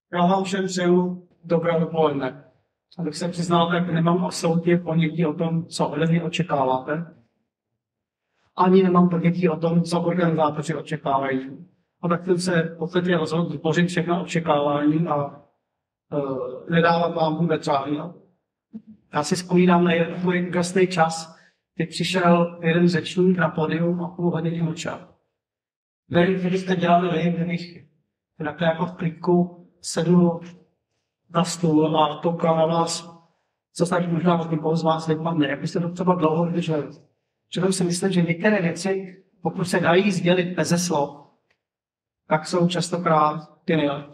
Já vám všem přeju dobré dopoledne. Abych se přiznal, tak nemám absolutně ponětí o tom, co ode mě očekáváte. Ani nemám ponětí o tom, co organizátoři očekávají. A tak jsem se v podstatě rozhodl vytvořit všechna očekávání a nedávat vám vůbec žádný. Já si vzpomínám na jeden tvůj úžasný čas, kdy přišel jeden řečník na pódium a půl hodiny mlčel. Vy, když jste dělali vy, kdybych takhle jako v klidku sedl na stůl a koukal na vás, co se možná od někoho z vás vypadne, jak byste to třeba dlouho vydrželi. Přitom si myslím, že některé věci, pokud se dají sdělit beze slov, tak jsou častokrát ty nejlepší.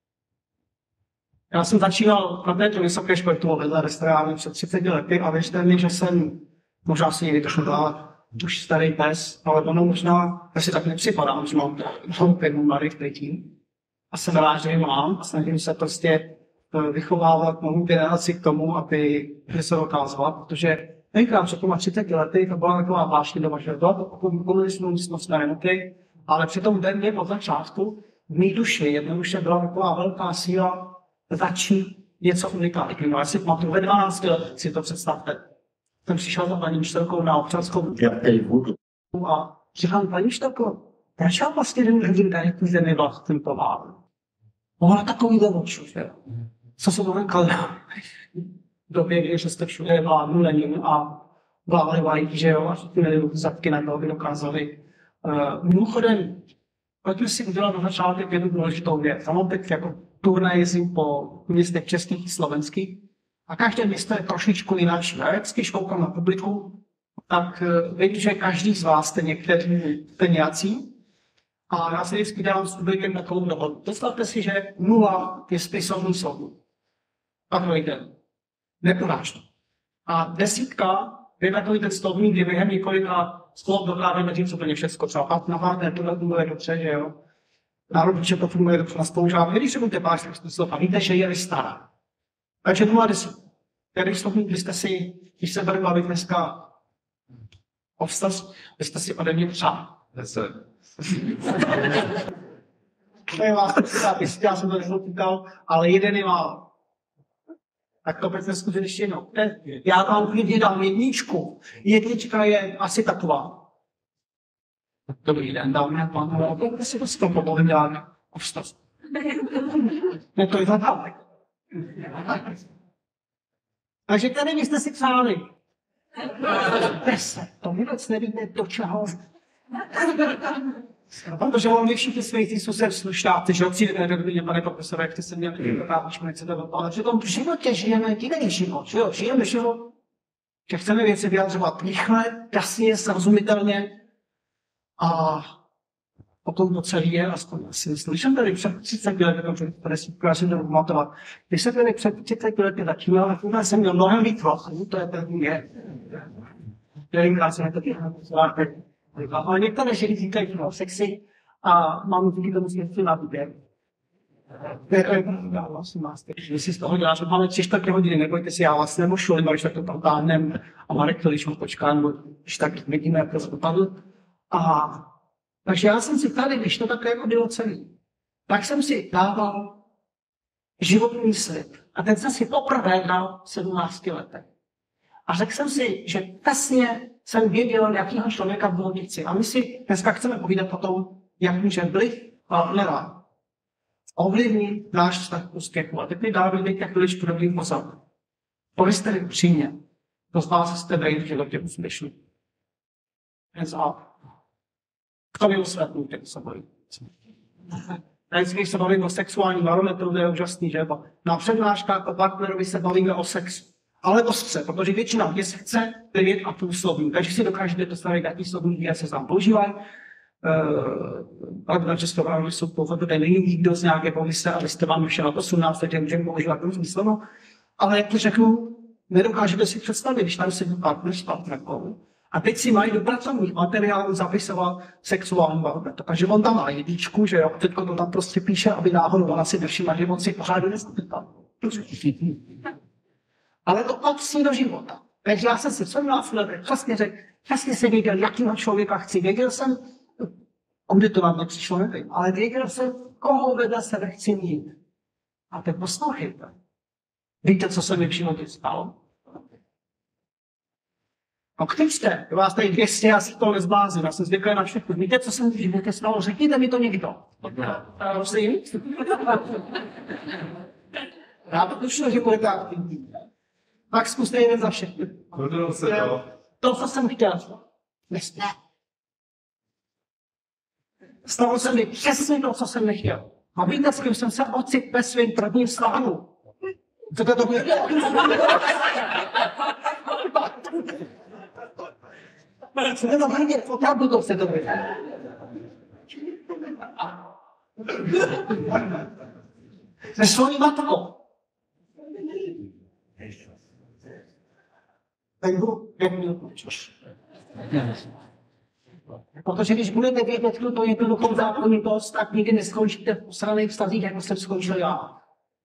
Já jsem začínal na této vysoké škole vedle restauránu před 30 lety a věřte mi, že jsem možná si někdy trochu dál už starý pes, ale ono možná, já si tak nepřipadám, že mám pěknou mladých lidí. A jsem rád, že ji mám a snažím se prostě vychovávat novou generaci k tomu, aby se dokázala, protože tenkrát před 30 lety to byla taková vášně doma, že byla to komunismus moc nejenotý, ale přitom ve mně od začátku v mý duši jednoduše byla taková velká síla začít něco unikátního. Já si pamatuju, ve 12 letech si to představte. Jsem přišel za paní učitelkou na občanskou a říkám, paní učitelko, proč já vlastně nevím, tady tu zemi vlastním to mám? Ona takový očů, že jo. Co se to říkal? V době, že jste všude vládnu Lenin a vládli vají, že jo, a ty zadky na to by dokázali. Mimochodem, pojďme si udělat na začátek jednu důležitou věc. Já mám teď jako turnaj jezdím po městech českých i slovenských a každé město je trošičku jináč. Já vždycky koukám na publiku, tak vím, že každý z vás jste nějací. A já si vždycky dávám s publikem takovou dohodu. Představte si, že 0 je spisovný soud. A to jde. Neporážno. A 10 je takový ten slovník, kdy během několika slov dokládáme tím úplně všechno. Třeba navádne, tohle funguje dobře, že jo. Národniče to funguje dobře na spolužávu. Když se budete pár slov a víte, že je stará. Takže 0-10. Který slovník byste si, když se budeme bavit dneska o vztaz, byste si ode mě přál. 10. To je vás, já jsem to nezlopítal, ale jeden je málo. Tak to pojďme zkusit ještě jednou. Já vám klidně dám jedničku. Jednička je asi taková. Dobrý den, dámy a pánové. Pojďme si to s tom pobavím nějak o vztaz. Ne, to je zadávek. Takže tady byste si přáli. 10. To vůbec nevíte, do čeho. Protože on vy všichni svědci jsou se sluštáci, že přijdete do mě, pane profesore, jak jste se měli vyprávět, že nechcete do toho. Ale při tom životě žijeme jiný život, že jo? Žijeme život, že chceme věci vyjadřovat rychle, jasně, srozumitelně a potom to celé je, aspoň asi myslím, že jsem tady před 30 lety, já jsem to pamatovat. Když jsem tady před 30 lety začínal, tak vůbec jsem měl mnohem víc vlastní, to je první je. Nevím, já jsem taky ale některé ženy říkají, že sexy a mám díky tomu světci na výběr. Já vlastně máte. Když si z toho dělá, že máme 3-4 hodiny, nebojte si, já vás nemošulím, když tak to tam táhnem a Marek to, když mu počká, nebo když tak vidíme, jak to dopadl. Takže já jsem si tady, když to takhle jako bylo celý, tak jsem si dával životní slib. A ten jsem si poprvé dal v 17 letech. A řekl jsem si, že přesně jsem věděl, jakýho člověka v životě chci. A my si dneska chceme povídat o tom, jak může vliv a nerad ovlivnit náš vztah k úspěchu. A teď mi dávejte chviličku dobrý pozor. Povězte mi upřímně, kdo z vás jste v životě úspěšný. Hands up. Kdo mi usvětlí, jak se bojí. Když se bavíme o sexuálním barometru, to je úžasný, že? Na přednáškách o partnerovi se bavíme o sexu. Ale ostře, protože většina lidí se chce vědět a působí. Takže si dokážete představit, jaký slovníky se tam používají. Ale na českou jsou pouze, tady není nikdo z nějaké pověse, abyste vám všel 18, takže můžeme používat různý slovo. Ale jak to řeknu, nedokážete si představit, když tam sedí partner s partnerkou. A teď si mají do pracovních materiálů zapisovat sexuální barometr. Takže on tam má jedničku, že jo, teď to tam prostě píše, aby náhodou ona si nevšimla, že on si pořád nezapytal. Ale to patří do života. Takže já jsem si 17 let přesně řekl, přesně jsem věděl, jakýho člověka chci. Věděl jsem, kudy to vám nepřišlo, nevím, ale věděl jsem, koho vedle sebe chci mít. A teď poslouchejte. Víte, co se mi v životě stalo? No křičte, je vás tady 200, já si to nezblázím, já jsem zvyklý na všechno. Víte, co se mi v životě stalo? Řekněte mi to někdo. Prosím. Já to tušil, že budete aktivní. Tak zkuste jeden za všechny. To, co jsem chtěl. Nesmí. Stalo se mi přesně to, co jsem nechtěl. A víte, s kým jsem se ocitl ve svým prvním vztahu? Co to bude? Nebo hrdě, opravdu to se to bude. Se svojí matkou. Tak budu 5 minut mlčíš. Protože když budete vědět tuto jednoduchou zákonitost, tak nikdy neskončíte v posraných vztazích, jako jsem skončil já.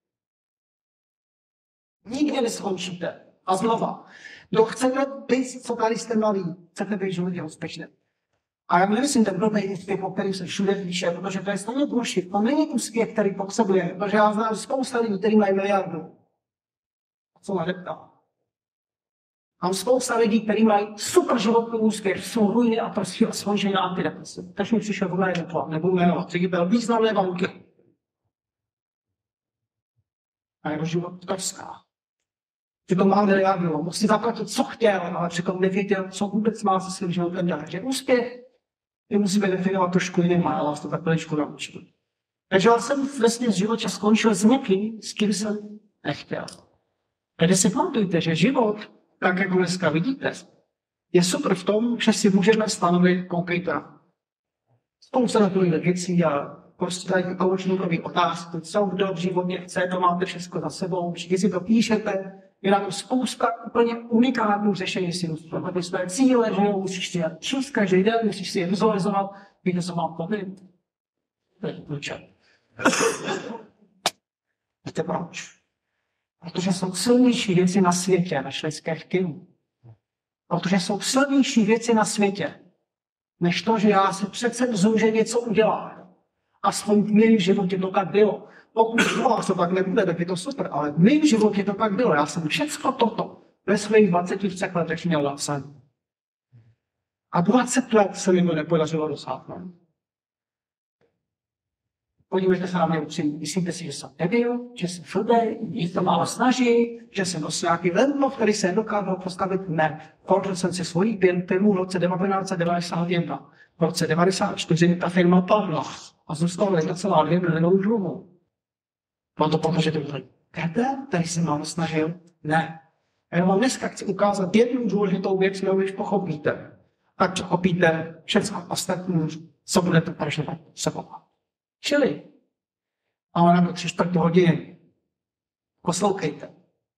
Nikdy neskončíte. A znova, kdo chcete být, co tady jste malí, chcete být v životě úspěšný. A já nemyslím ten blbý úspěch, o který se všude píše, protože to je stejně bullshit. To není úspěch, který potřebujeme, protože já znám spousta lidí, kteří mají miliardu. A co nadeptá? Mám spousta lidí, kteří mají super životní úspěch, jsou ruiny a prostě skončení na antidepresiv. Takže mi přišel vůbec neplat, nebudu jmenovat, ředitel významné banky. A jeho život trská. Přitom má miliardu, musí zaplatit, co chtěl, ale přitom nevěděl, co vůbec má se svým životem dělat. Takže úspěch my musíme definovat trošku jiným, a já vás to takhle naučil. Takže já jsem vlastně v životě skončil s někým, s kým jsem nechtěl. Takže si pamatujte, že život, tak jak dneska vidíte, je super v tom, že si můžeme stanovit konkrétna. Spousta takových věcí a prostě tady koučníkový otázky, co kdo v životě chce, to máte všechno za sebou, všichni si to píšete, je na to spousta úplně unikátních řešení si musíte své cíle, že jo, musíš si je číst každý den, musíš si je vizualizovat, víte, co mám povít. Víte proč? Protože jsou silnější věci na světě než lidské chtění. Protože jsou silnější věci na světě, než to, že já se přece vzum, že něco udělám. Aspoň v mém životě to tak bylo. Pokud to tak nebude, tak je to super, ale v mém životě to tak bylo. Já jsem všechno toto ve svých 23 letech měl napsané. A 20 let se mi to nepodařilo dosáhnout. Podívejte se na mě upřímně. Myslíte si, že jsem nebyl, že jsem šudej, že to málo snaží, že jsem dost nějaký ledno, který se nedokázal postavit? Ne. Koupil jsem si svoji firmu v roce 1991. V roce 1994 ta firma padla a zůstalo 1,2 milionů dluhů. Bylo to proto, že to byl krdel, který se málo snažil? Ne. Já vám dneska chci ukázat jednu důležitou věc, kterou když pochopíte. Tak pochopíte všechno ostatní, co budete prožívat sebou. Čili, ale na to 3/4 hodiny. Poslouchejte.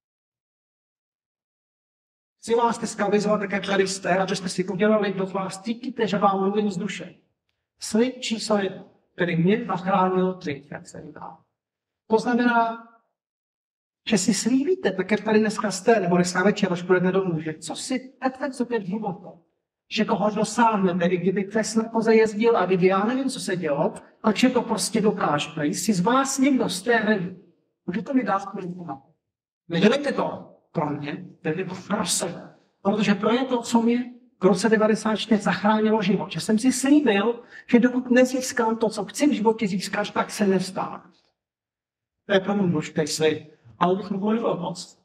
Chci vás dneska vyzvat, tak jak tady jste, abyste si udělali, kdo vás cítíte, že vám mluvím z duše. Slib číslo 1, který mě zachránil 3, jak se říká. To znamená, že si slíbíte, tak jak tady dneska jste, nebo dneska večer, až budete domů, že co si teď sobě v životě, že toho dosáhnete, i kdyby přes na koze jezdil a kdyby já nevím, co se dělo, takže to prostě dokážete. Jestli z vás někdo jste ready, můžete mi dát klidno. Nedělejte to pro mě, tedy to pro sebe. Protože to je to, co mě v roce 1994 zachránilo život. Že jsem si slíbil, že dokud nezískám to, co chci v životě získat, tak se nestane. To je pro mě důležitý slib. Ale bych mluvil moc.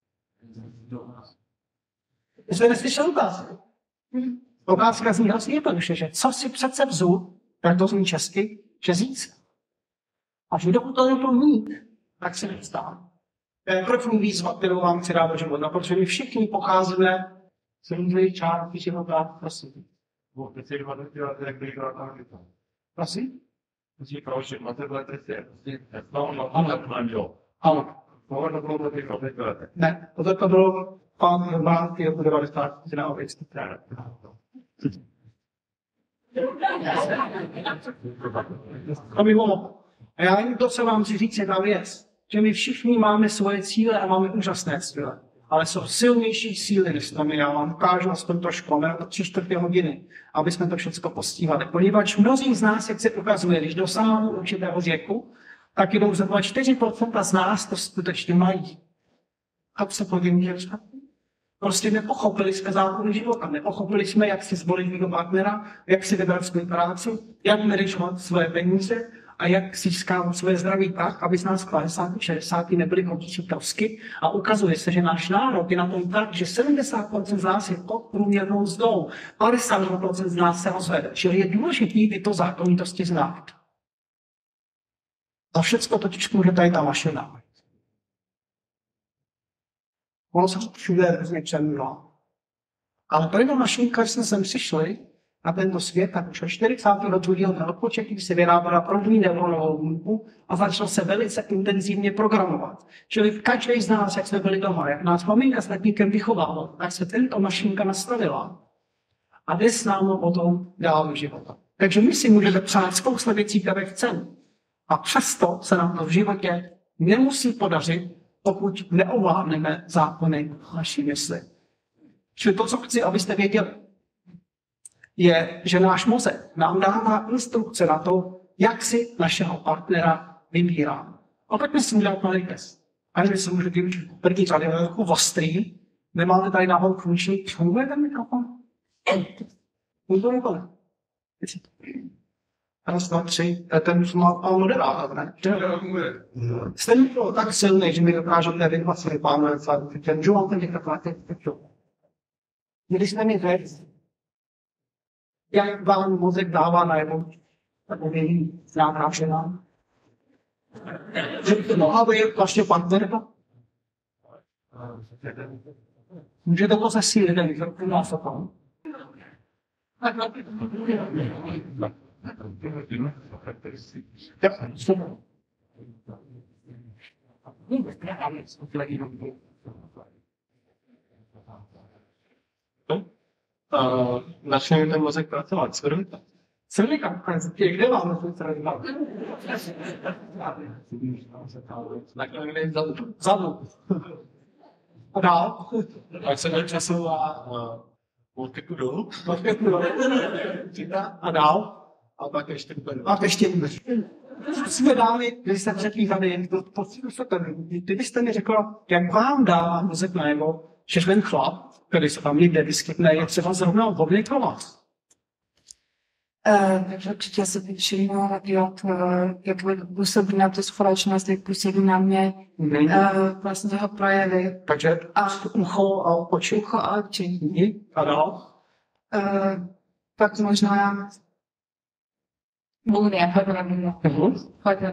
Vy jste neslyšeli otázku? Otázka zní hrozně jednoduše, že co si přece vzul, tak to zní česky, že získá. A že dokud to nebudu mít, tak se nestane. To je první výzva, kterou vám chci dát do života, protože my všichni pocházíme z různých částí života, prosím. Prosím? Ano. Ne, to bylo pan Mánky roku 90, na ověcní trále. To by bylo. A já jen to, co vám chci říct, je ta věc, že my všichni máme svoje cíle a máme úžasné cíle. Ale jsou silnější síly, než to my. Já vám ukážu aspoň trošku, máme na to 3/4 hodiny, aby jsme to všechno postíhali. Poněvadž mnozí z nás, jak se ukazuje, když dosáhnou určitého věku, tak jenom zhruba 4% z nás to skutečně mají. A se povím, že prostě nepochopili jsme zákony života, nepochopili jsme, jak si zvolit svého partnera, jak si vybrat svou práci, jak manažovat svoje peníze a jak získávat svoje zdraví tak, aby z nás 50, 60 nebyli chodící tosky. A ukazuje se, že náš národ je na tom tak, že 70% z nás je pod průměrnou mzdou, 50% z nás se rozvede. Čili je důležité tyto zákonitosti znát. A všechno totiž může tady ta mašina. Ono se všude různě přemývá. Ale tady ta mašinka, když jsme sem přišli na tento svět, tak už od 42. roku, když se vyráběla první neuronovou buňku a začal se velice intenzivně programovat. Čili každý z nás, jak jsme byli doma, jak nás maminka s tatínkem vychovala, tak se tento mašinka nastavila a jde s námi potom dál do života. Takže my si můžeme přát spousta věcí, které chceme. A přesto se nám to v životě nemusí podařit, pokud neovládneme zákony naší mysli. Čili to, co chci, abyste věděli, je, že náš mozek nám dává instrukce na to, jak si našeho partnera vybíráme. A pojďme si udělat malý test. A když se můžete využít první řady, je takový ostrý, nemáte tady nahoru funkční, funguje ten mikrofon? Funguje nebo ne? Raz, dva, tři, ten už má moderátor, ne? Jste mi to tak silný, že mi dokážete vyhvat svůj pánové, ten žuval ten mikrofon, když jste mi řekl, jak vám mozek dává najevo, takový známá žena, že by to mohla být vlastně partnerka? Můžete to zesílit, ten mikrofon má se tam. Začne ten mozek pracovat. Srlíka, kde máme tu srlíka? Vzadu. A dál? Pak se časová odkeku dolů. A dál? A pak ještě úplně. A ještě jsme dali, když jste řekli tady, kdybyste mi řekla, jak vám dává mozek najevo, že ten chlap, který se tam někde vyskytne, je třeba zrovna vhodný pro vás. Takže určitě se všimnu, jak působí na tu společnost, jak působí na mě, vlastně jeho projevy. Takže ucho a oči. Ucho a oči. A dál? Pak možná vůně, hodně.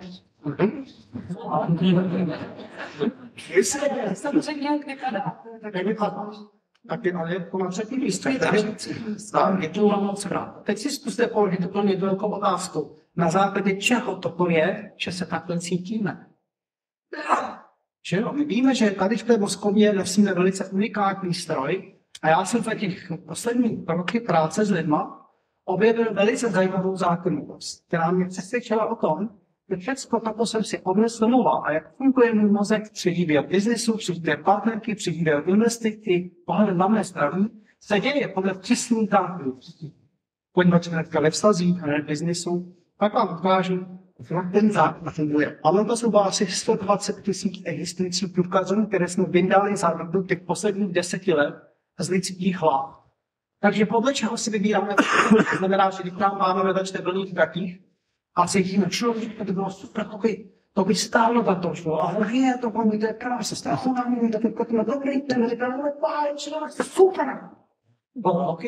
Samozřejmě nějak nepadá. Tak je ale na třetí místě. Děkuji vám moc krát. Teď si zkuste položit úplně velkou otázku. Na základě čeho to je, že se takhle cítíme? Že jo? My víme, že tady v té mozkovně nosíme velice unikátní stroj a já jsem za těch poslední roky práce s lidma objevil velice zajímavou zákonitost, která mě přesvědčila o tom, že všechno toto jsem si odnesl a jak funguje můj mozek při výběr biznesu, při výběr partnerky, při výběr investicí, pohled na mé zdraví, se děje podle přesných zákonů. Pojďme hnedka ve vztazích a v biznesu, pak vám ukážu, jak ten zákon funguje. Máme to zhruba asi 120 000 existujících důkazů, které jsme vydali za dobu těch posledních 10 let z lidských hlav. Takže podle čeho si vybíráme, to znamená, že když nám máme ve večerních datích, a cítíme, člověk, to by bylo super, to by stálo za to, šlo. A hlavně to bylo, to je krásné, strachu na mě, to má dobrý ten, říkám, ale páj, člověk, to je super. Bylo, ok.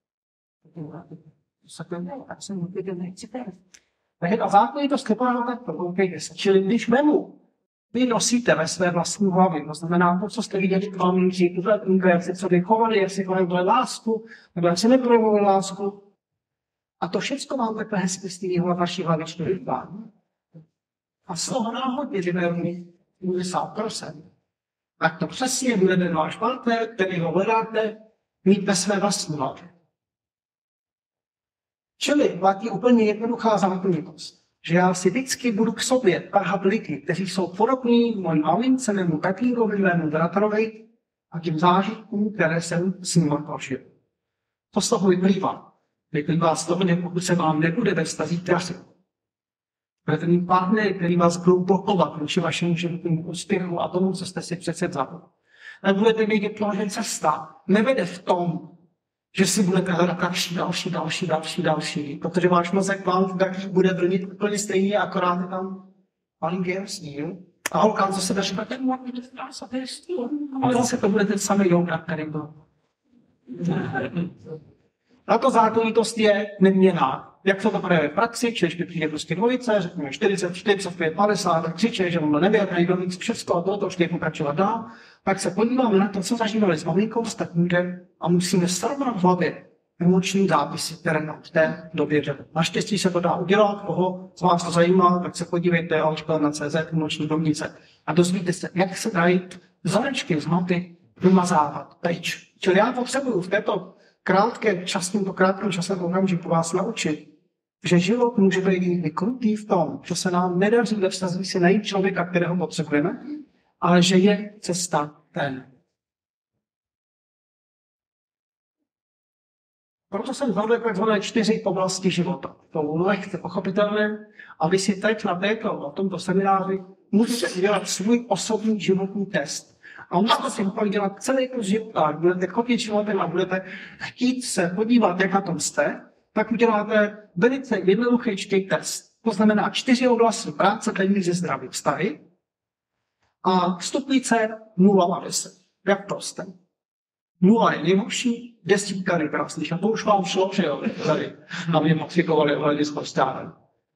Tak jsem úplně nechci teď. Takže ta zákonitost vypadá takto, ok, čili když vemu, vy nosíte ve své vlastní hlavě, to znamená to, co jste viděli v maminci, jak se co vychovali, jak si projevovali lásku, nebo jak si neprojevovali lásku. A to všechno vám takhle hezky stýhlo vaší hlavičky vypadá. A z toho náhodně vyberní 50%. Tak to přesně bude ten váš partner, který ho hledáte, mít ve své vlastní hlavě. Čili platí úplně jednoduchá zákonitost, že já si vždycky budu k sobě tahat lidi, kteří jsou podobní mojí mamince, mému tatínkovi, mému bratrovi a těm zážitkům, které jsem s nimi prožil. To z toho vyplývá. Vyplývá z toho, pokud se vám nebude ve vztazích dařit. Budete mít partnery, který vás budou blokovat vůči vašemu životnímu úspěchu a tomu, co jste si přece vzali. Ale budete vědět, že cesta nevede v tom, že si budete hledat další, protože váš mozek vám bude brnit úplně stejně, akorát je tam malý geostíl. A holkám zase bude říkat, ale zase to bude ten samý yoga, který byl. Tato zákonitost je neměnná. Jak to projevuje v praxi, když přijde prostě dvojice, řekněme 40, 45, 50, tak křiče, že on neví, jak najdou nic všechno a to už je pokračovat dál. Pak se podíváme na to, co zažívali s maminkou, s tatínkem a musíme srovnat v hlavě emoční zápisy, které nám v té době řekl. Naštěstí se to dá udělat, koho z vás to zajímá, tak se podívejte na CZ, emoční domnice a dozvíte se, jak se dají vzorečky z mapy vymazávat pryč. Čili já potřebuju v této krátkém časovém okamžiku vás naučit, že život může být vykrutý v tom, že se nám nedaří ve vztazích si najít člověka, kterého potřebujeme, ale že je cesta ten. Proto jsem zvolil takzvané 4 oblasti života. To bylo lehce pochopitelné a vy si teď na tomto semináři můžete udělat svůj osobní životní test. A můžete si pak dělat celý kus života, budete chodit životem a budete chtít se podívat, jak na tom jste, tak uděláte velice jednoduchý test. To znamená 4 oblasti práce, peníze, zdraví, vztahy a stupnice 0 a 10. Jak to jste? 0 je nejhorší, 10 nejkrásnější. A to už vám šlo, že jo, tady na mě motikovali ohledně spostárem.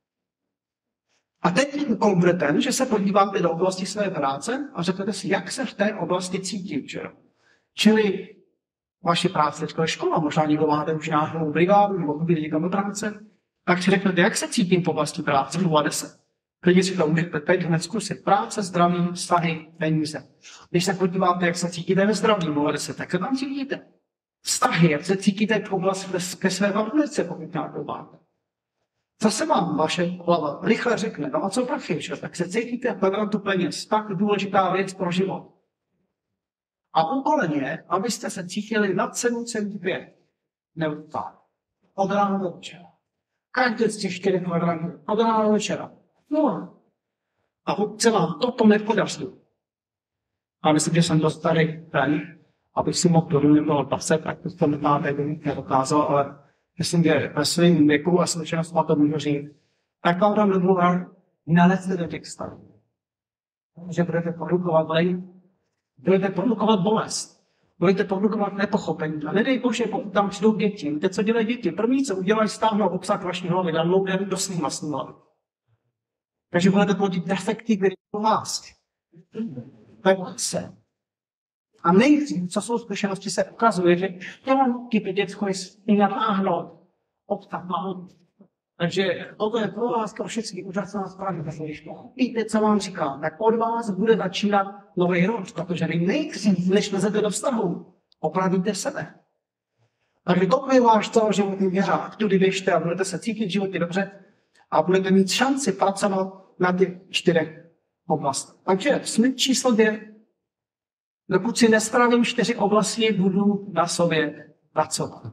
A teď úkol bude ten, že se podíváte do oblasti své práce a řeknete si, jak se v té oblasti cítím. Že? Čili vaše práce je škola, možná někdo máte už nějakou brigádu nebo chodíte někam do práce, tak si řeknete, jak se cítím v oblasti práce 0 a 10. Klidně si to můžete teď hned zkusit. Práce, zdraví, vztahy, peníze. Když se podíváte, jak se cítíte ve zdraví 0 a 10, tak se tam cítíte. Vztahy, jak se cítíte v oblasti ke své partnerce, pokud nějakou máte. Zase vám vaše hlava rychle řekne, no a co prachy, tak se cítíte v kvadrantu peněz, tak důležitá věc pro život. A úkolem je, abyste se cítili nad 7,5 neustále. Od rána do večera. Každý z těch 4 kvadrantů. Od rána do večera. No. A pokud se vám toto nepodaří, a myslím, že jsem dost starý ten, abych si mohl to bylo 20, tak to nemáte, nedokázal, ale myslím, že ve svém věku a zkušenosti to můžu říct, tak vám tam domluvám, nalezte do těch stavů. Že budete produkovat lej, budete produkovat bolest, budete produkovat nepochopení. A nedej bože, pokud tam přijdou děti. Víte, co dělají děti? První, co udělají, stáhnou obsah vaší hlavy, downloadem do svým vlastní hlavy. Takže budete plodit defekty, které jsou vás. To je se. A nejdřív, co jsou zkušenosti, se ukazuje, že tělo typy dětsko je natáhnout obsah má. Takže toto je pro vás pro všechny úžasná zpráva. Když pochopíte, co vám říkám, tak od vás bude začínat nový rok, protože nejdřív, než lezete do vztahu, opravíte sebe. Takže toto je váš celoživotní věřák. Tudy běžte a budete se cítit v životě dobře a budete mít šanci pracovat na těch 4 oblastech. Takže smyk číslo 2. Dokud si nespravím 4 oblasti, budu na sobě pracovat.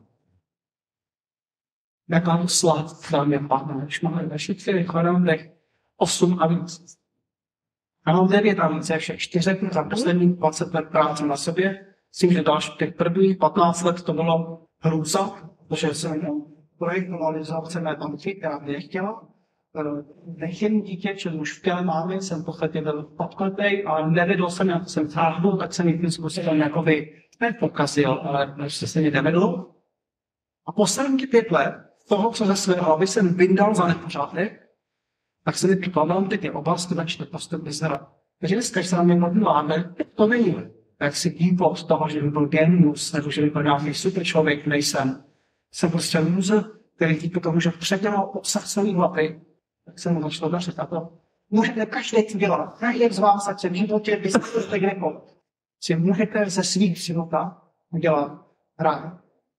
Jaká slad tam je pána, když máme ve 4 kvadrantech 8 a víc. A mám 9 a víc, všech 4 za poslední 20 let práce na sobě. Myslím, že další těch prvních 15 let to bylo hrůza, protože jsem měl projekt normalizace mé banky, která mě nechtěla. Nechtěný dítě, čili už v těle máme, jsem v podstatě byl podkletej a nevedl jsem, jak jsem chápil, tak jsem tím způsobem jakoby nepokazil, ale se mi nevedl. A poslední 5 let toho, co ze své hlavy jsem vyndal za nepořádek, tak se mi přikladám ty oblasti, začne postupně zhrat. Takže dneska, když se na mě modláme, to není. Jak si díval z toho, že by byl genius, nebo že by byl nějaký super člověk, nejsem. Jsem prostě loser, který díky tomu, že předělal obsah celý hlavy, tak se mu začalo dařit. A to můžete každý dělat. Každý z vás, ať se v životě vysvětlíte kdekoliv, si můžete ze svých života udělat rád.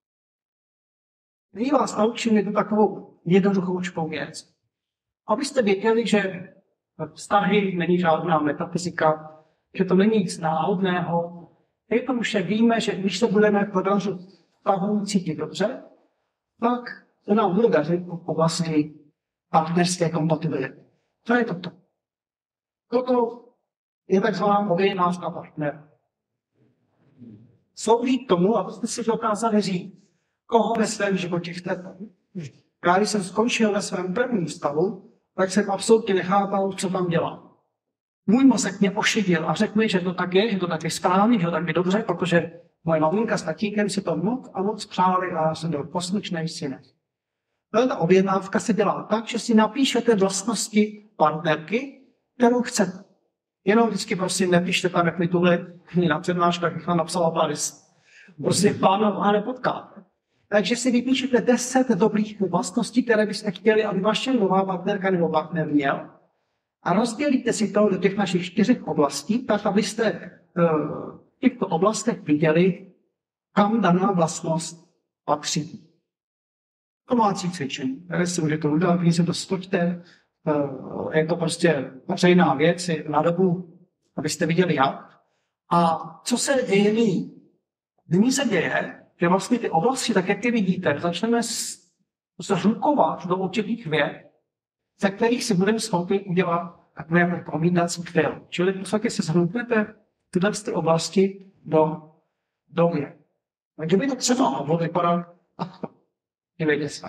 Nyní vás naučím jednu takovou jednoduchou učkou věc. Abyste věděli, že vztahy není žádná metafyzika, že to není nic náhodného. Je to už, jak víme, že když se budeme podařit vztahům cítit dobře, tak se nám bude dařit v oblasti partnerské kompatibility. Co je toto? Toto je takzvaná objednávka partnera. Slouží k tomu, abyste si dokázali říct, koho ve svém životě chcete. Já když jsem skončil ve svém prvním stavu, tak jsem absolutně nechápal, co tam dělám. Můj mozek mě ošidil a řekl mi, že to tak je, že to tak je správně, že to tak je dobře, protože moje maminka s tatíkem si to moc a moc přáli a já jsem byl poslušný synek. Ta objednávka se dělá tak, že si napíšete vlastnosti partnerky, kterou chcete. Jenom vždycky prosím nepíšte tam, jak mi tuhle na přednáškách bych vám napsala Paris. Prostě pána nepotkáte. Takže si vypíšete 10 dobrých vlastností, které byste chtěli, aby vaše nová partnerka nebo partner měl. A rozdělíte si to do těch našich 4 oblastí, tak abyste v těchto oblastech viděli, kam daná vlastnost patří. Domácí cvičení, které si můžete udělat, když se to stočte, je to prostě veřejná věc, je na dobu, abyste viděli jak. A co se děje nyní? Nyní se děje, že vlastně ty oblasti, tak jak ty vidíte, začneme se hlukovat do určitých věd, ze kterých si budeme schopni udělat takové jako promínací film. Čili v podstatě se zhluknete tyhle oblasti do věd. Takže by to třeba mohlo vypadat takto. Dívejte se.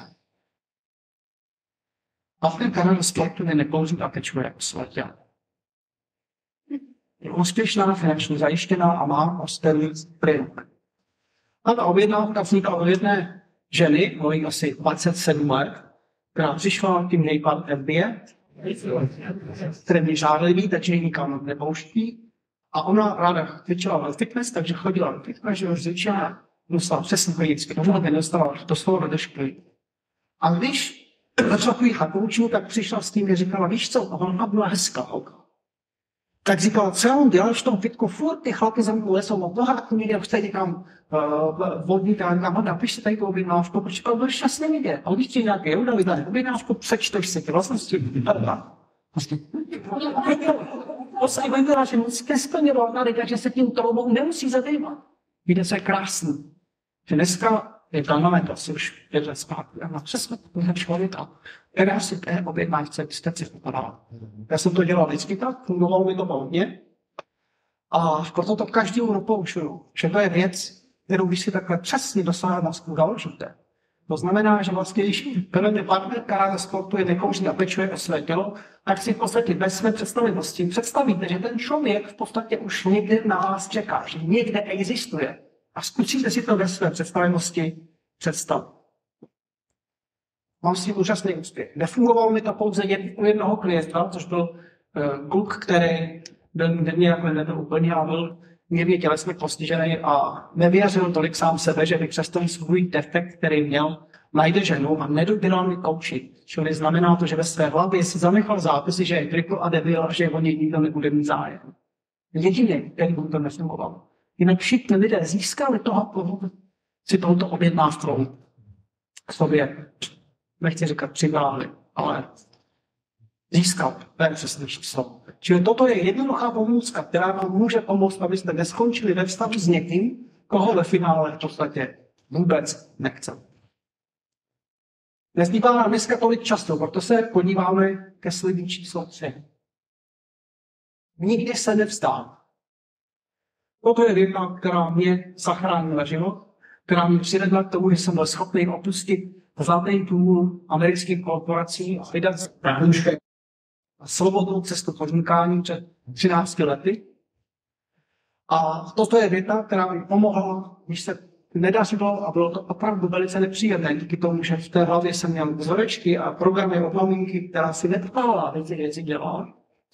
Partnerka na sportu nekouří a tečuje jako své. Je úspěšná, finančně zajištěná a má ostrý plyn. A ta objednávka vznikla od jedné ženy, mojí asi 27 let, která přišla tím nejpad FBA, který je žádlivý, takže ji nikam nepouští. A ona ráda cvičila na fitness, takže chodila do fitness, že už cvičila, musela přesně chodit, aby nedostala do slova do školy. A když začala chodit na koučů, tak přišla s tím, že říkala, víš co, a ona byla hezká holka. Tak říkala, co já mám dělat v tom fitku, furt ty chlapy za mnou lesou, no bohat někde, chce někam vodní, tak napište tady tu objednávku, protože to byl šťastný vidět. A když ti nějaké udali objednávku, přečteš si ty vlastnosti. Vlastně. Poslední věděla, že musíte splňovat tady, takže se tím troubou nemusí zabývat. Víte, co je krásný? Že dneska je parlament asi už 5 let zpátky a přesně takového člověka, která si té objednávce jste vypadala. Já jsem to dělal vždycky tak, fungovalo mi to hodně a proto to každému doporučuju, že to je věc, kterou když si takhle přesně dosáhne na svůj doložíte. To znamená, že vlastně, když první partnerka ráda sportuje, nekouří a pečuje o své tělo, tak si v podstatě bez své představivosti představíte, že ten člověk v podstatě už někde na vás čeká, že někde existuje. A zkusíte si to ve své představivosti představit. Mám si úžasný úspěch. Nefungovalo mi to pouze u jednoho klienta, což byl kluk, který nebyl úplně a byl mírně tělesně postižený a nevěřil tolik sám sebe, že by přes ten svůj defekt, který měl, najde ženu a nedobíral mi koučit. Čili znamená to, že ve své hlavě si zanechal zápisy, že je triko a debil a že o něj nikdo nebude mít zájem. Jediný, který to nefungoval. Jinak všichni lidé získali si touto objednávkou k sobě, nechci říkat přibrali, ale získal, to je přesnější slovo. Čili toto je jednoduchá pomůcka, která vám může pomoct, abyste neskončili ve vztahu s někým, koho ve finále v podstatě vůbec nechce. Nezbývá nám dneska tolik času, proto se podíváme ke slibu číslo 3. Nikdy se nevzdám. Toto je věta, která mě zachránila život, která mě přivedla k tomu, že jsem byl schopný opustit zlatý tůl amerických korporací a vydat a svobodnou cestu podnikání před 13 lety. A toto je věta, která mi pomohla, když se nedařilo a bylo to opravdu velice nepříjemné, díky tomu, že v té hlavě jsem měl vzorečky a programy od maminky, která si neptala, ty věci dělala,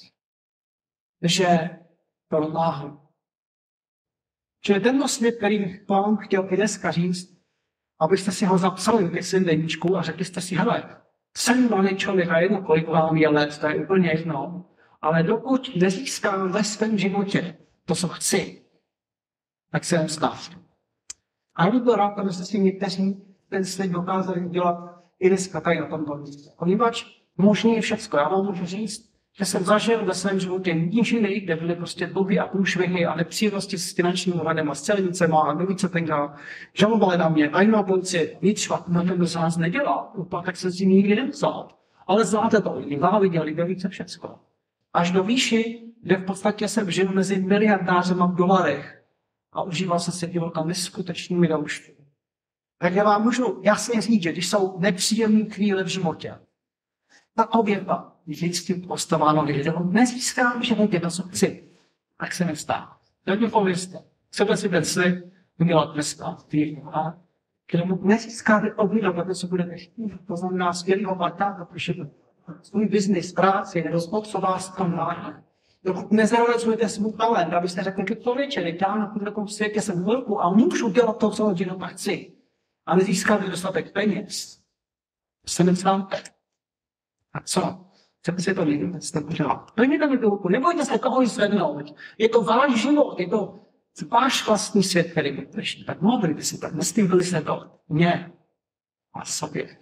že to náhle. Čili tento svět, který vám chtěl i dneska říct, abyste si ho zapsali ke svým deníčku a řekli jste si, hele, jsem malý člověk a jedno, kolik vám je let, to je úplně jedno, ale dokud nezískám ve svém životě to, co chci, tak se vzdám. A já bych byl rád, abyste si někteří ten svět dokázali udělat i dneska tady na tomto místě. Poněvadž možný je všecko. Já vám můžu říct, že jsem zažil ve svém životě ničiny, kde byly prostě dluhy a průšvihy a nepříjemnosti s finančním úřadem a s celnicema a neví, co tenkrát. Žalovali na mě, a jiná policie, nic švat, na to, kdo se nás nedělal, tak jsem si nikdy nevzal. Ale znáte to, nenáviděl, líbil více všecko. Až do výši, kde v podstatě jsem žil mezi miliardářema v dolarech a užíval jsem si života neskutečnými doušky. Tak já vám můžu jasně říct, že když jsou nepříjemné chvíle v životě, ta oběta je vždycky postaváno, když nezískám v životě to, co chci, tak se nestává. Tak mi povězte, chcete si ten slib udělat dneska, a když nezískáte oběta, to, co budete chtít, to znamená skvělýho partnera, protože svůj biznis, práci, nebo co vás tam má. Dokud nezrealizujete svůj talent, abyste řekli, že člověče, dám na tom světě jsem velkou a můžu dělat to, co jenom chci. A nezískáte dostatek peněz, se neznáte. A co? Chcete si to líbit, jste pořád. Pojďte mi ruku, nebojte se koho zvednout. Je to váš život, je to váš vlastní svět, který vyprší. Tak mohli by si tak, nestývili se to mě a sobě.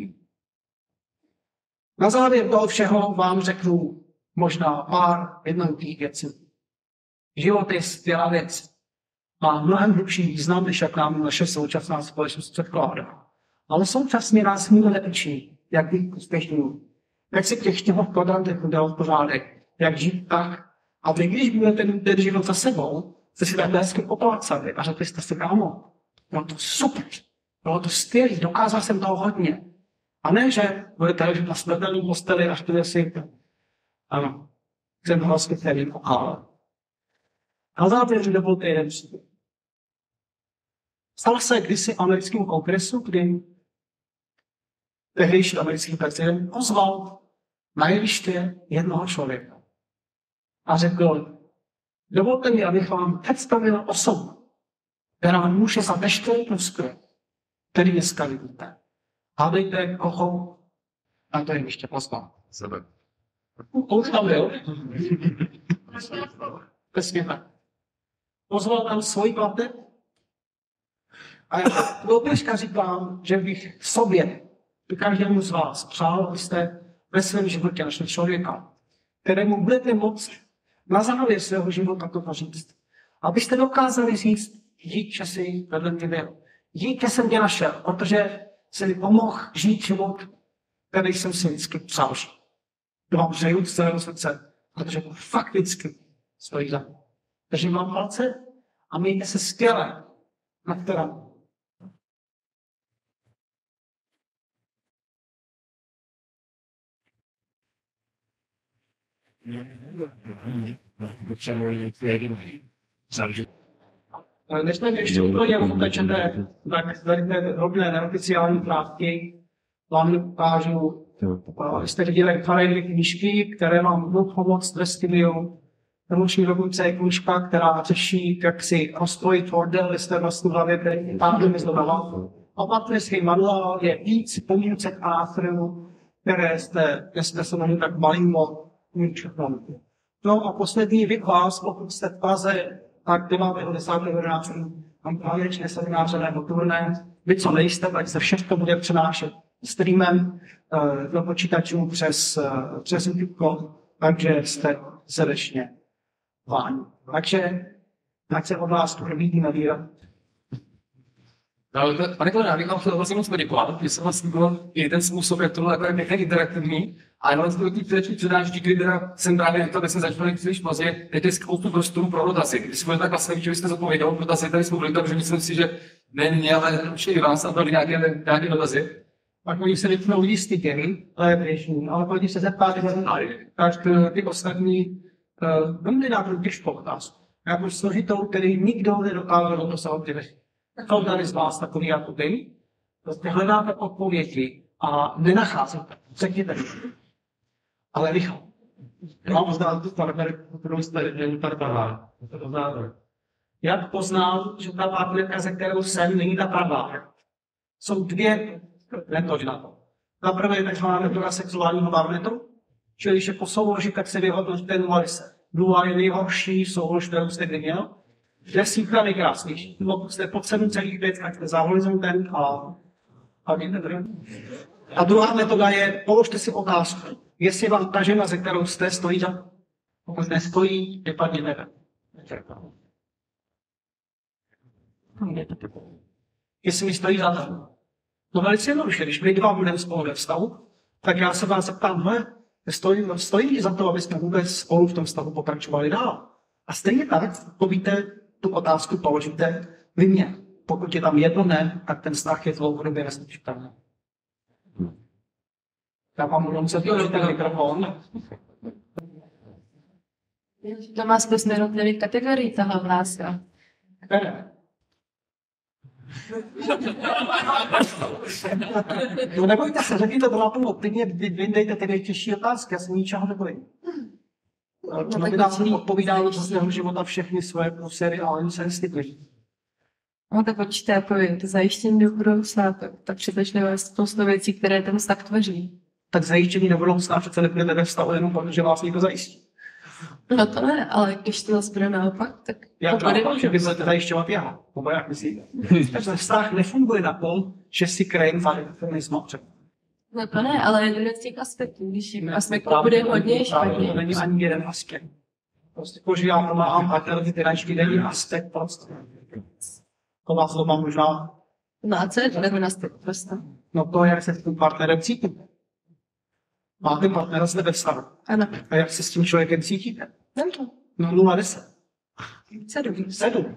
Na závěr toho všeho vám řeknu možná pár jednoduchých věcí. Život je skvělá věc. Má mnohem hlubší význam, než jak nám naše současná společnost předkládá. Ale současně nás nikdo neučí, jak být úspěšný, jak si v těch 4 kvadrantech udělat pořádek, jak žít tak, a vy, když budete mít ten život za sebou, jste si takhle hezky poplácali a řekli jste si, kámo, bylo to super, bylo to skvělý, dokázal jsem toho hodně. A ne, že budete ležet na smrtelném posteli a říkáte si, ano, jsem vlastně který ale. A závěr dovolte jeden příběh. Stalo se kdysi americkým kongresu, kdy tehdejší americký prezident pozval na jeviště jednoho člověka. A řekl, dovolte mi, abych vám představil osobu, která může za veškerý úspěch, který dneska vidíte. Hádejte, koho na to jeviště pozval. Sebe. On tam byl. Přesně tak. Pozval tam svoji kvartet. A já do dneška říkám, že bych sobě, každému z vás přál, abyste ve svém životě našli člověka, kterému budete moct na závěr svého života toto říct. Abyste dokázali říct, dík, že jsi vedle mě byl. Dík, že jsem tě našel, protože se mi pomohl žít život, který jsem si vždycky přál. To vám přeju z celého srdce, protože to fakt vždycky stojí za to. Takže mám palce a mějte se skvěle, na kterém. Než tak ještě úplně utečete, tak tady té hodné neoficiální právky vám ukážu. Jste viděli Karely knížky, které vám budou pomoct ve studiu. Emoční dokonce je knížka, která řeší, jak si rozpojit bordel ve své vlastní hlavě, který tam mi zdobyval. A partnerský manuál je víc pomůcek a nástrojů, které jste se mohli tak malinko ničit. No a poslední věk vás, pokud jste v Praze, tak 9.10.11. mám právě semináře nebo turné. Vy, co nejste, tak se všechno bude přenášet streamem do počítačů přes YouTube, takže jste srdečně váni. Takže tak se od vás tu vidíme výrok. Pane Klane, já bych vám chtěl vlastně moc poděkovat, že jsem vlastně byl i ten způsob, jak tohle jako je pěkně interaktivní. A jenom z toho především přednášky, kdy teda jsem právě to, jsem začal příliš pozdě, teď je spoustu prostoru pro dotazy. Když si budete tak vlastně, že byste zodpověděl, dotazy tady jsou byli, takže myslím si, že ne, ale určitě i vás tam byly nějaké dotazy. Pak oni se vypnou jistý, to je běžný, ale když se zeptáte, tak ty ostatní by dát těžkou otázku. Jako složitou, který nikdo nedokázal dosáhnout ty. To tady z vás takový jako ty, prostě hledáte odpovědi a nenacházíte. Řekněte mi. Ale rychle. Mám poznat tu partner, kterou jste partner. Jak poznám, že ta partnerka, se kterou jsem, není ta pravá? Jsou dvě metody na to. Za prvé je takzvaná metoda sexuálního barometru, čili když je po souloži, tak se vyhodnotíte 0,10. 0 je nejhorší soulož, kterou jste kdy měl. 10 je nejkrásnější. Pokud jste pod 7,5, tak jste za horizontem a vidíte. A druhá metoda je, položte si otázku, jestli vám ta žena, ze kterou jste, stojí za. Pokud nestojí, vypadně nebe. Jestli mi stojí za to. No velice jednoduše, když my dva budeme spolu ve vztahu, Tak já se vás zeptám, stojí za to, aby jsme vůbec spolu v tom vztahu pokračovali dál. A stejně tak, povíte tu otázku, položíte vy mě. Pokud je tam jedno ne, tak ten vztah je dlouhodobě neslučitelný. Já vám budu muset ten mikrofon. To má spoustu jednotlivých kategorií, tahle otázka. No nebojte se, řekněte to na půl, klidně vyndejte ty nejtěžší otázky, já se ničeho nebojím. No by nám odpovídalo z svého života všechny svoje průsery, ale oni se nestydí. No tak určitě to zajištění do budoucna, tak přitažlivé spoustu věcí, které ten vztah tvoří. Tak zajištění do budoucna přece nebudete ve vztahu jenom proto, že vás někdo zajistí. No to ne, ale když to zase bude naopak, tak Já to že vy budete zajišťovat jeho. Nebo jak myslíte? Takže vztah nefunguje na tom, že si krajím feminismu. No to ne, ale jeden z těch aspektů, když jim aspekt bude hodně špatně. To není ani jeden aspekt. Prostě požívám, pomáhám partnerovi finančky, není aspekt prostě. To vás doma možná. No a co je to ten aspekt prostě? No to, jak se s tím partnerem cítíte. Máte partnera zde ve vztahu. Ano. A jak se s tím člověkem cítíte? Dobře. No 0,10. 7. 7.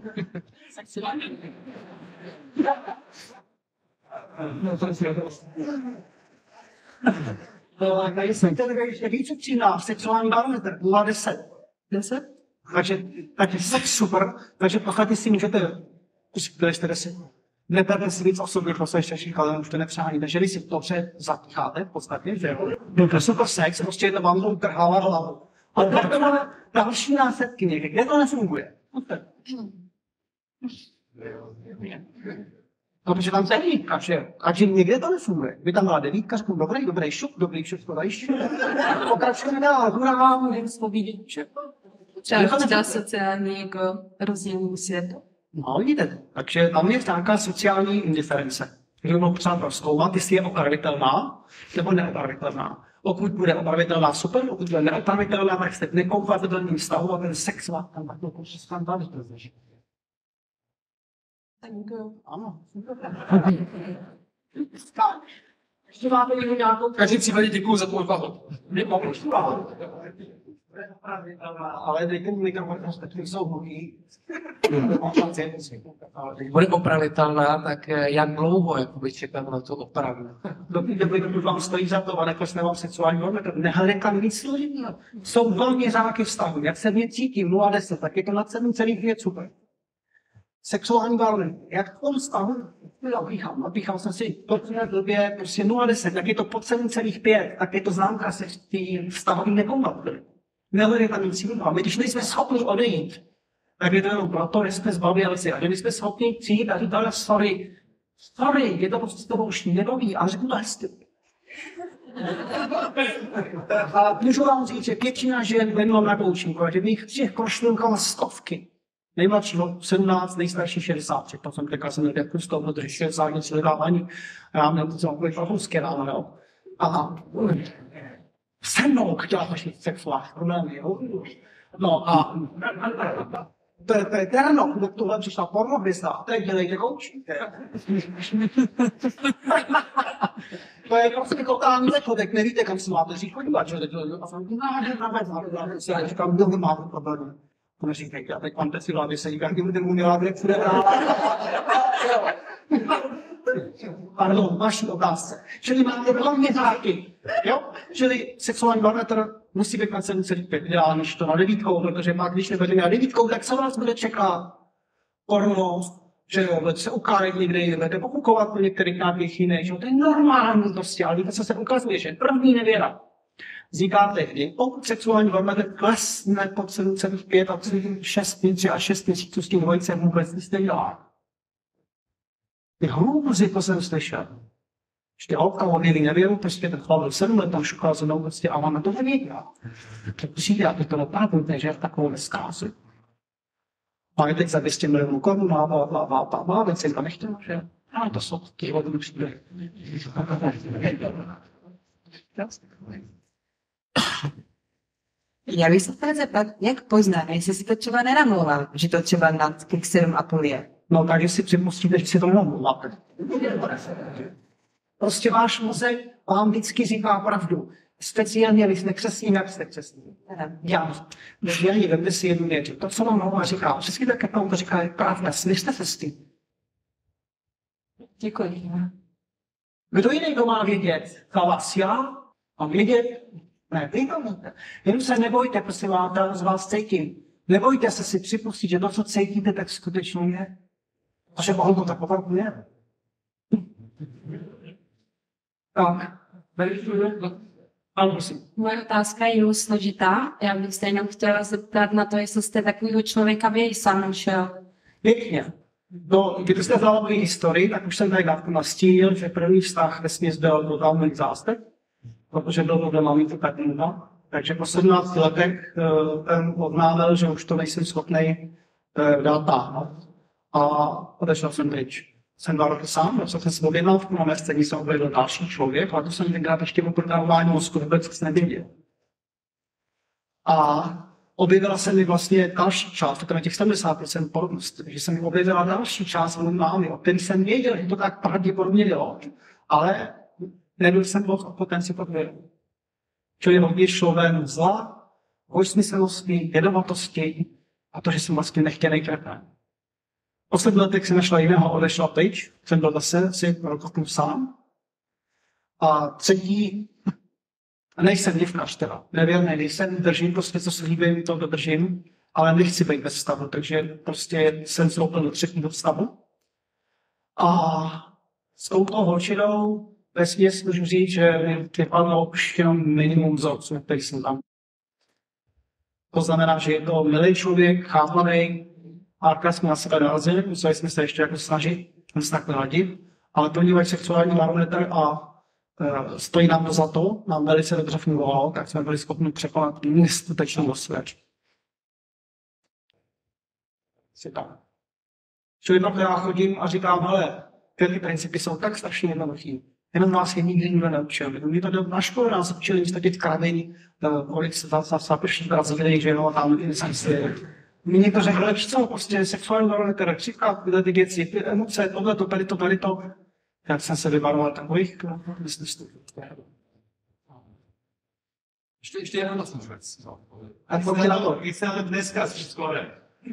Víc upřímná, sexuální barometr 0,10. 10? Takže sex super, takže podstatě si můžete, byli jste 10. Neberte si víc osobně, prostě ještě říkal, už to nepřání. Takže když si to zapícháte v podstatě, že jo, byl to super sex, prostě to vám to utrhává hlavu. Ale pak to máme další následky někde, kde to nefunguje. No, protože tam se devítka, že? A že někde to nefunguje. Vy tam byla devítka, řeknu, dobrý šup, to zajišťuje. Pokračujeme dál, hurá, můžeme spovídět, že? Třeba sociální jako rozdílný svět. No, vidíte, takže tam je nějaká sociální indiference. Kdyby bylo potřeba prozkoumat, jestli je opravitelná nebo neopravitelná. Pokud bude opravitelná, super, pokud bude neopravitelná, tak jste v nekompatibilním stavu a ten sex vám tam tak jako skandální to zažít. Ano. Ještě máte nějakou... V každém případě děkuju za tu odvahu. Ale dejte mi mikrofon, protože jsou hluchý. Když bude opravitelná, tak jak dlouho jakoby čekám na tu opravu? Do té doby, dokud vám stojí za to a neklesne vám sexuální hodnota, nehledejte tam nic složitého. Jsou dva měřáky vztahu. Jak se mě cítím, 0,10, tak je to nad 7,5 super. Sexuální barometr. Jak v tom vztahu napíchal jsem si to v době prostě 0,10, tak je to pod 7,5, tak je to známka se vztahový nekompatibility. Nehledejte tam nic jiného. My když nejsme schopni odejít, tak je to jenom proto, že jsme zbavili si. A že jsme schopni přijít a říct, ale sorry, je to prostě s tebou už nebaví, ale řeknu to hezky. A můžu vám říct, že většina žen vedla na coachingu, a že bych těch krošlínkala stovky. Nejmladšího 17, nejstarší 63, to jsem teďka jsem nevěděl, z toho, protože 60 nic nedávání, já mám to celkově francouzské ráno, jo. A se mnou chtěla řešit sexuální problémy, jo. No a to je terno, do tohle přišla pornohvězda, a teď dělejte coaching. To je prostě totální nechodek, nevíte, kam si máte říct, podívat, že a jsem já říkám, kdo vy máte problémy. To neříkejte, a teď mám teď si v hlavě sedí, každý bude umělat, kde všude Pardon, vaší otázce. Čili máte dva měřáky, jo? Čili sexuální barometr musí být na 7,5, ideálně, než to na 9, protože pak, když nebudete na 9, tak se vás bude čekat porno, že jo, budete se ukázat někde, budete pokukovat po některých nějakých jiných, že jo, to je normální prostě, ale víte, co se ukazuje, že první nevěra. Říkáte, kdy pokud sexuální barometr klesne pod 7,5 a 6 měsíců s tím dvojicem vůbec nic nedělá. Ty hlubzy, to jsem slyšel. Ještě holka odjeli nevěru, prostě ten chlap byl 7 let, tam šukal se mnou prostě a ona to nevěděla. Tak přijde, aby to dopadne, že je v takovou neskázu. Máme teď za 200 milionů korun, má, věc jsem to nechtěla, že? A to jsou taky hodně příběhy. Já bych se chtěla zeptat, jak poznám, jestli si to třeba nenamlouvám, že to třeba nad těch 7,5 je. No takže si připustíte, že si to nenamlouváte. Prostě váš mozek vám vždycky říká pravdu. Speciálně, když jste křesní, jak jste křesní. Já. Nevěděli, vemte si jednu věc. To, co vám Nova říká, přesně tak, jak vám to říká, je pravda. Slyšte se s tím. Děkuji. Kdo jiný to má vědět? Vás já? Mám vědět? Ne, vy to víte. Jenom se nebojte, prosím vás, z vás cítím. Nebojte se si připustit, že to, co cítíte, tak skutečně je. A že Bohu to tak opravdu je. Tak. Ano, prosím. Moje otázka je složitá. Já bych se jenom chtěla zeptat na to, jestli jste takového člověka vy sám našel. Pěkně. Když jste znala moji historii, tak už jsem tady dávku nastínil, že první vztah vesměs byl totální zástep, protože byl to maminka Petruda. Takže po 17 letech ten oznámil, že už to nejsem schopný dát táhnout. A odešel jsem pryč. Jsem 2 roky sám, já jsem se objednal, na mé scéně se objevil další člověk, ale to jsem tenkrát ještě o protávání mozku vůbec nevěděl. A objevila se mi vlastně další část, to je těch 70% podobnosti, že se mi objevila další část mé mámy, o kterém jsem věděl, že to tak pravděpodobně bylo, ale nebyl jsem ochoten si to vědět. Čili hodně šlo ven zla, dvojsmyslnosti, jedomatosti a to, že jsem vlastně nechtěný kreten. V posledních letech jsem našla jiného, odešla pryč, jsem byl zase si rok sám. A třetí, nejsem divkař teda, nevěrný nejsem, držím prostě, co slíbím, to dodržím, ale nechci být bez stavu, takže prostě jsem vstoupil do 3. stavu. A s touto holčinou vesměs můžu říct, že mi vypadlo už jenom minimum vzorců, který jsem tam. To znamená, že je to milý člověk, chápavý, párkrát jsme na sebe narazili, museli jsme se ještě jako snažit, jsme se takhle ladit, ale poněvadž sexuální barometr a stojí nám to za to, nám velice dobře fungovalo, tak jsme byli schopni překonat neskutečnou osvědč. Čili proto já chodím a říkám, hele, ty principy jsou tak strašně jednoduchý. Jenom vás je nikdy nikdo neučil. Mě to na škole nás učili vystatit kravin, kolik se za prší brazilí, že jo, tam jsem si. Mě někdo řekl, lepší co, prostě sexuální barometr, křivka, tyhle ty věci, ty emoce, tady to. Jak jsem se vybaroval takových, myslím, Ještě jedna věc. a pojďte na to. Když se dneska s školem.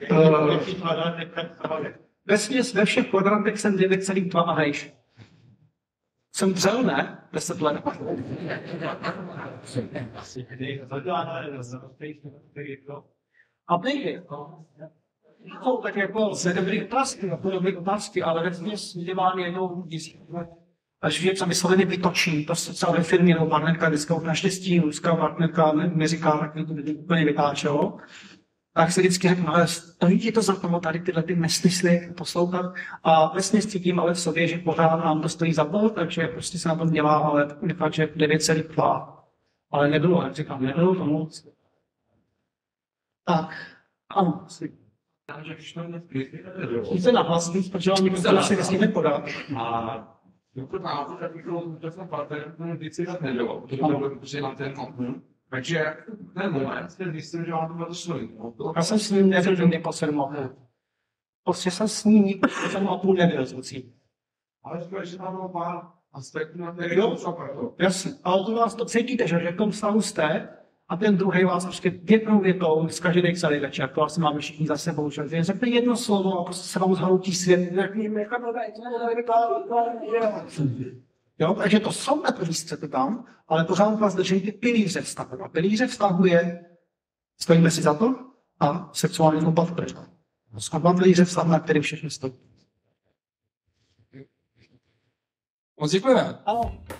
Vesměs ve všech kvadrantech jsem 9,2 a hejš. Jsem dřel, ne? 10 let. A nejde. No, tak jako z dobrých otázky, ale vesměs minimálně jednou až že se vysloveně vytočí, to se celé firmě nebo partnerka, dneska naštěstí ruská partnerka mi říká, tak to úplně vytáčelo. Tak se vždycky řeknu, ale stojí ti to za to tady tyhle ty nesmysly poslouchat a vesměs cítím ale v sobě, že pořád nám to stojí za to, takže prostě se na tom dělá, ale fakt, že 9,2. Ale nebylo, jak říkám, nebylo to moc. Tak, ano, si. Jste nahlasný, protože vám nikdo se nesmíme podat. A dokud náhodou, tak bychom jsem partner, vždycky tak nebylo, protože nám ten kompon. Takže ten moment, když jsem, že vám to stojí. Já jsem s ním nebyl nikdy po 7,5. Prostě jsem s ním nikdy po 7,5 nebyl s Lucí. Ale říkáš, že tam bylo pár aspektů, na které Jo, jsou proto. jasně. Ale to vás to cítíte, že v tom stavu jste a ten druhý vás prostě jednou větou z každý celý večer, to asi máme všichni za sebou, že řekne jedno slovo a prostě se vám zhroutí svět, jo, takže to jsou takový střety tam, ale pořád vás drží ty pilíře vztahu. A pilíře vztahu je, stojíme si za to a sexuální obav. Oba pilíře vztahu, na který všechny stojí. Moc děkujeme. Ano.